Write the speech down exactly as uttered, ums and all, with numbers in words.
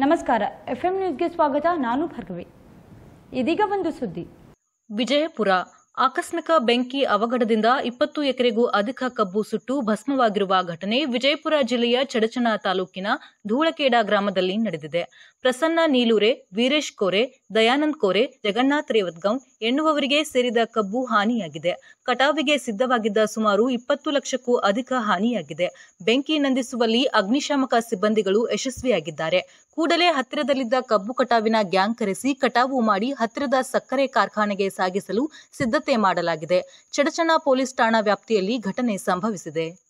ನಮಸ್ಕಾರ. ಎಫ್ಎಂ ನ್ಯೂಸ್ಗೆ ಸ್ವಾಗತ. ನಾನು ಭಾರ್ಗವಿ. ಇದೀಗ ಒಂದು ಸುದ್ದಿ. ವಿಜಯಪುರ ಆಕಸ್ಮಿಕ ಬೆಂಕಿ ಅವಘಡದಿಂದ ಇಪ್ಪತ್ತು ಎಕರೆಗೂ ಅಧಿಕ ಕಬ್ಬು ಸುಟ್ಟು ಭಸ್ಮವಾಗಿರುವ ಘಟನೆ ವಿಜಯಪುರ ಜಿಲ್ಲೆಯ ಚಡಚಣ ತಾಲೂಕಿನ ಧೂಳಖೇಡ ಗ್ರಾಮದಲ್ಲಿ ನಡೆದಿದೆ. ಪ್ರಸನ್ನ ನೀಲೂರೆ, ವೀರೇಶ್ ಕೋರೆ, ದಯಾನಂದ್ ಕೋರೆ, ಜಗನ್ನಾಥ್ ರೇವತ್ಗಾಂವ್ ಎನ್ನುವವರಿಗೆ ಸೇರಿದ ಕಬ್ಬು ಹಾನಿಯಾಗಿದೆ. ಕಟಾವಿಗೆ ಸಿದ್ಧವಾಗಿದ್ದ ಸುಮಾರು ಇಪ್ಪತ್ತು ಲಕ್ಷಕ್ಕೂ ಅಧಿಕ ಹಾನಿಯಾಗಿದೆ. ಬೆಂಕಿ ನಂದಿಸುವಲ್ಲಿ ಅಗ್ನಿಶಾಮಕ ಸಿಬ್ಬಂದಿಗಳು ಯಶಸ್ವಿಯಾಗಿದ್ದಾರೆ. ಕೂಡಲೇ ಹತ್ತಿರದಲ್ಲಿದ್ದ ಕಬ್ಬು ಕಟಾವಿನ ಗ್ಯಾಂಗ್ ಕರೆಸಿ ಕಟಾವು ಮಾಡಿ ಹತ್ತಿರದ ಸಕ್ಕರೆ ಕಾರ್ಖಾನೆಗೆ ಸಾಗಿಸಲು ಸಿದ್ಧತೆ ಮಾಡಲಾಗಿದೆ. ಚಡಚಣ ಪೊಲೀಸ್ ಠಾಣಾ ವ್ಯಾಪ್ತಿಯಲ್ಲಿ ಘಟನೆ ಸಂಭವಿಸಿದೆ.